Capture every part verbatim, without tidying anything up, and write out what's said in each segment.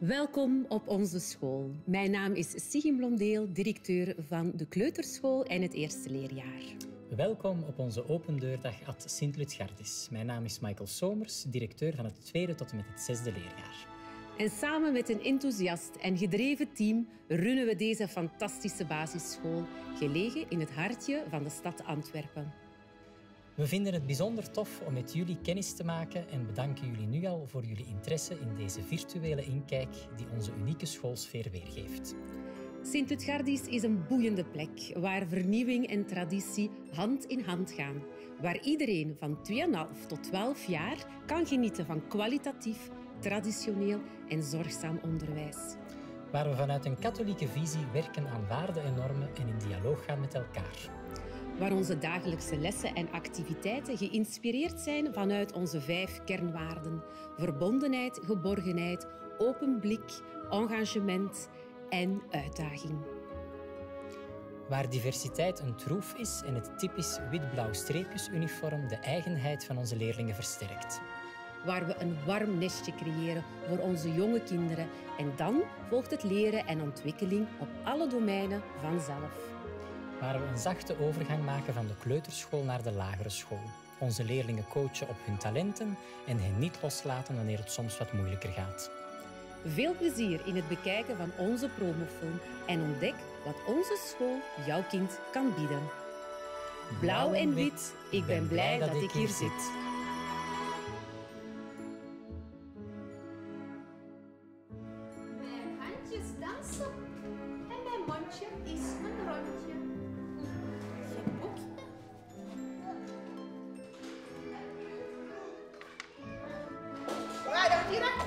Welkom op onze school. Mijn naam is Sigyn Blondeel, directeur van de kleuterschool en het eerste leerjaar. Welkom op onze open deurdag at Sint-Lutgardis. Mijn naam is Michael Somers, directeur van het tweede tot en met het zesde leerjaar. En samen met een enthousiast en gedreven team runnen we deze fantastische basisschool, gelegen in het hartje van de stad Antwerpen. We vinden het bijzonder tof om met jullie kennis te maken en bedanken jullie nu al voor jullie interesse in deze virtuele inkijk die onze unieke schoolsfeer weergeeft. Sint-Lutgardis is een boeiende plek waar vernieuwing en traditie hand in hand gaan. Waar iedereen van twee komma vijf tot twaalf jaar kan genieten van kwalitatief, traditioneel en zorgzaam onderwijs. Waar we vanuit een katholieke visie werken aan waarden en normen en in dialoog gaan met elkaar. Waar onze dagelijkse lessen en activiteiten geïnspireerd zijn vanuit onze vijf kernwaarden: verbondenheid, geborgenheid, open blik, engagement en uitdaging. Waar diversiteit een troef is en het typisch wit-blauw streepjesuniform de eigenheid van onze leerlingen versterkt. Waar we een warm nestje creëren voor onze jonge kinderen en dan volgt het leren en ontwikkeling op alle domeinen vanzelf. Waar we een zachte overgang maken van de kleuterschool naar de lagere school. Onze leerlingen coachen op hun talenten en hen niet loslaten wanneer het soms wat moeilijker gaat. Veel plezier in het bekijken van onze promofilm en ontdek wat onze school jouw kind kan bieden. Blauw en wit, ik ben blij dat ik hier zit. Mijn handjes dansen en mijn mondje is een rondje. Geen boekje. Waar dat hier?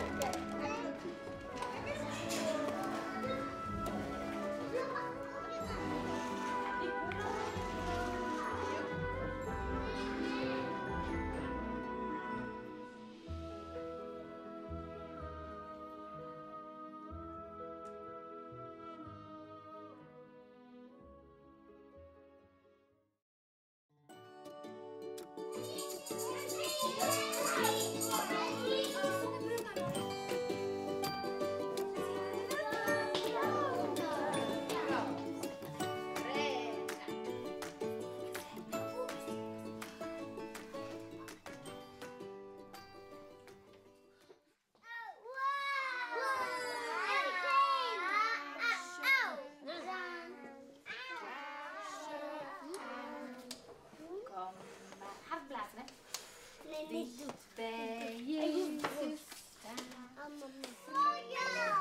Blazen, hè? Nee, niet doet bij Jezus staan. Oh ja!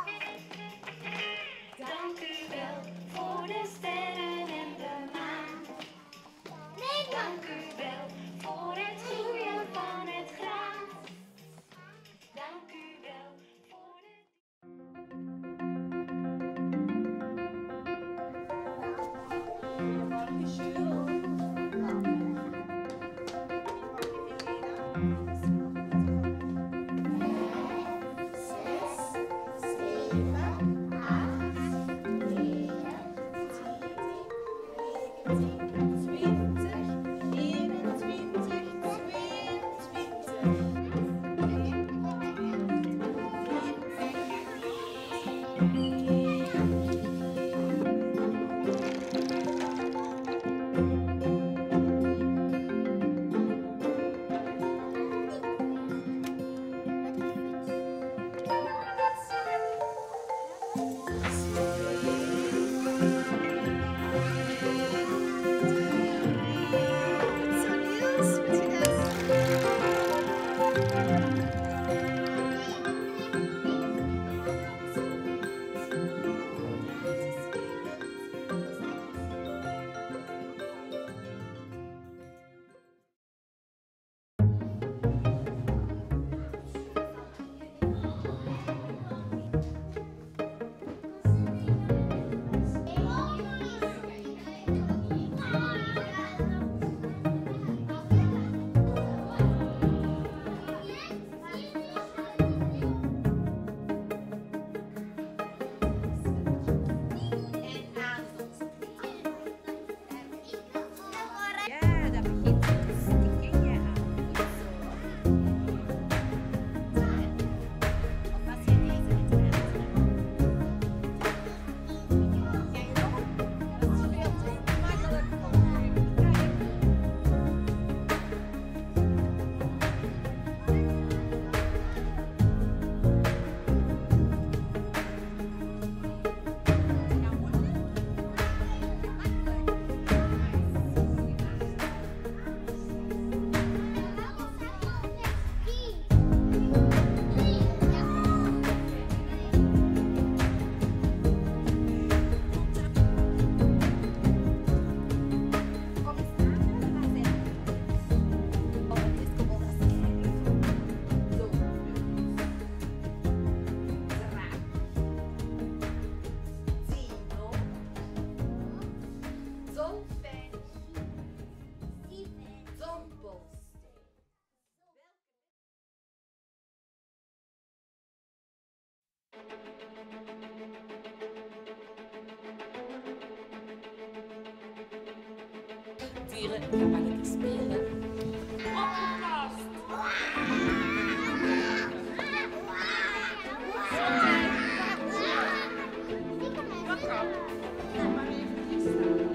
Dank u wel voor de sterren en de maan. Nee, dank u wel voor het groeien van het graan. Dank u wel voor het... Thank you. Dieren, ik ga maar lekker spelen. Opgepast! Wat kan? Maar even hier staan.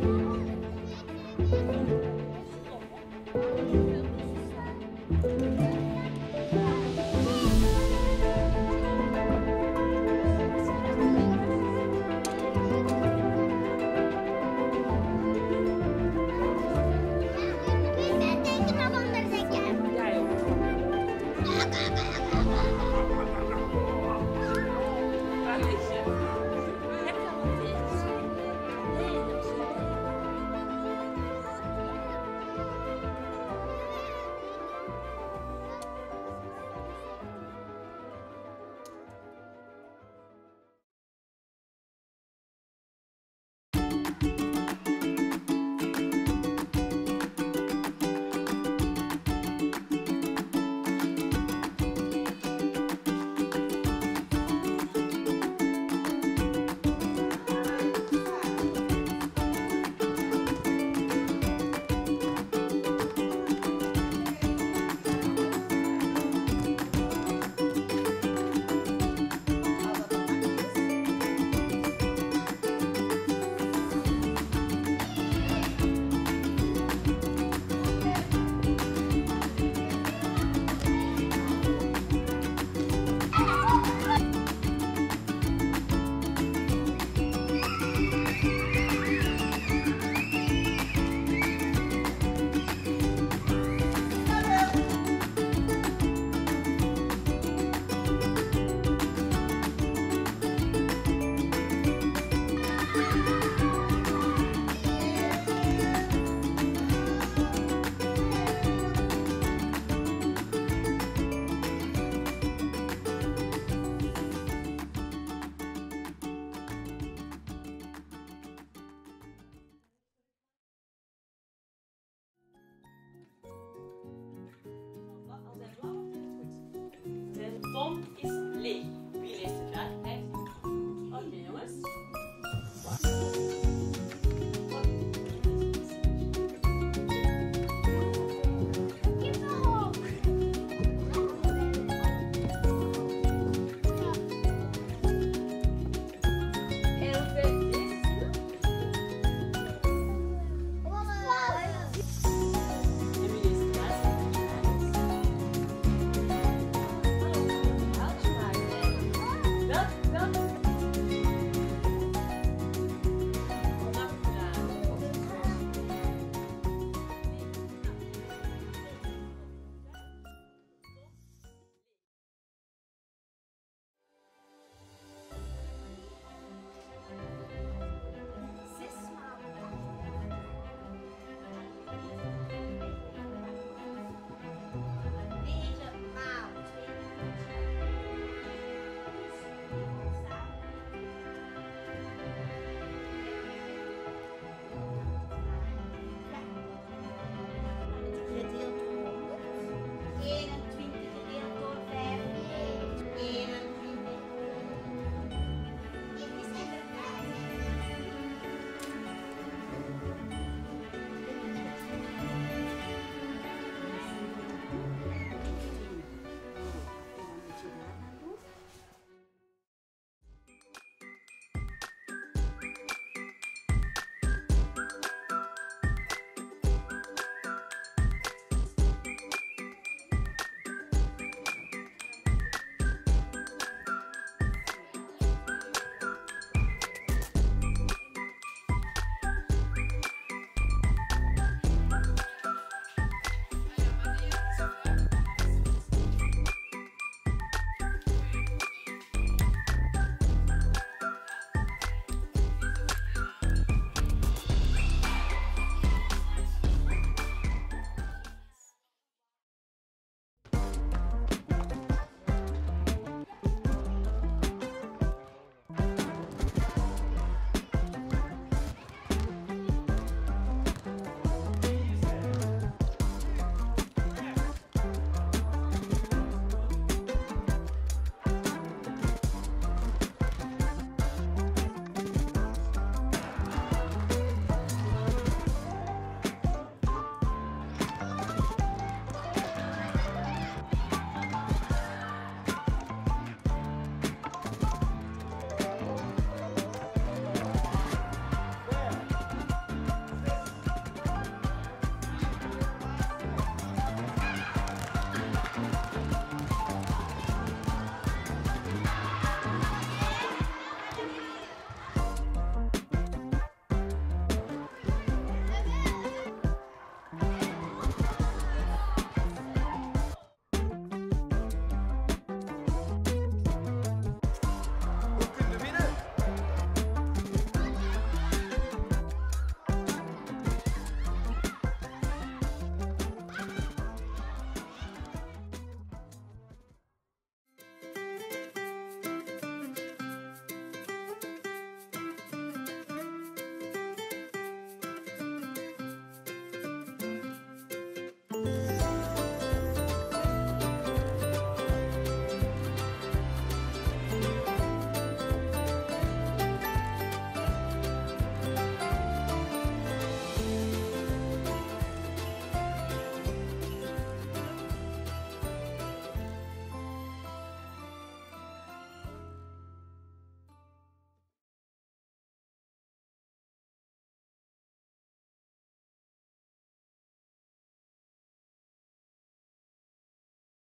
Thank you.